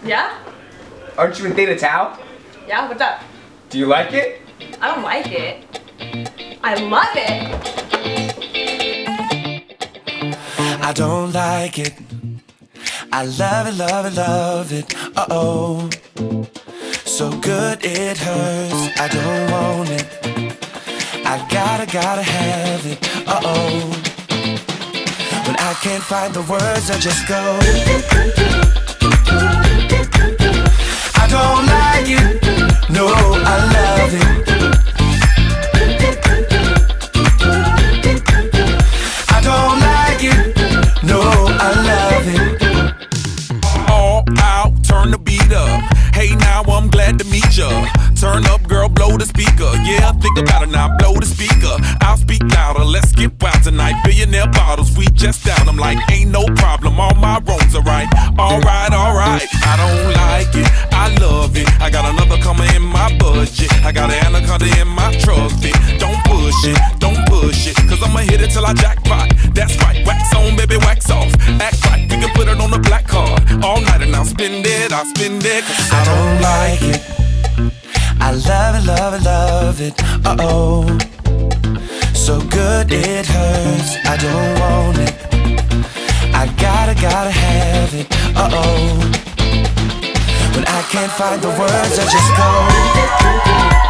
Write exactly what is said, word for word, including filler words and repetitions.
Yeah? Aren't you in Theta Tau? Yeah, what's up? Do you like it? I don't like it. I love it. I don't like it. I love it, love it, love it. Uh-oh. So good it hurts. I don't want it. I gotta, gotta have it. Uh-oh. When I can't find the words, I just go. I don't like it. No, I love it. I don't like it. No, I love it. All out, turn the beat up. Hey, now I'm glad to meet ya. Turn up, girl, blow the speaker. Yeah, think about it now, blow the speaker. I'll speak louder, let's get wild tonight. Billionaire bottles, we just down. I'm like, ain't no problem, all my wrongs are right. Alright, alright, I don't like it, I love it. I got another coming in my budget. I got an anaconda in my truck fit. Don't push it, don't push it, cause I'ma hit it till I jackpot. That's right, wax on, baby, wax off. Act right, we can put it on the black card. All night and I'll spend it, I'll spend it, cause I don't like it. I love it, love it, love it, uh-oh. So good it hurts, I don't want it. I gotta, gotta have it, uh-oh. When I can't find the words, I just go.